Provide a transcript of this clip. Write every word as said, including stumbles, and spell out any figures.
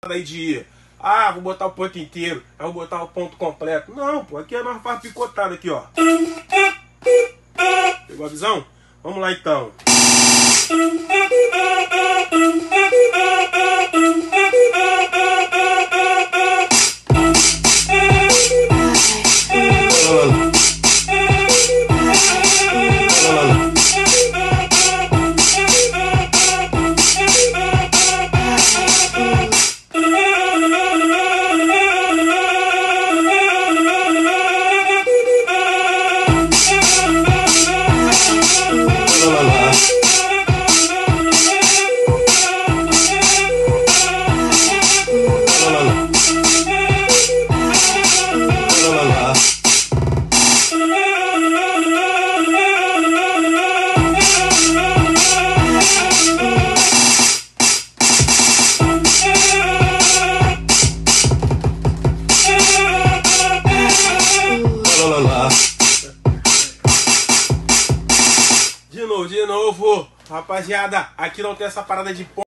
aí de... Ah, vou botar o ponto inteiro, eu vou botar o ponto completo. Não, pô, aqui é nós faz picotado aqui, ó. Pegou a visão? Vamos lá então. De novo, de novo, rapaziada, aqui não tem essa parada de ponto.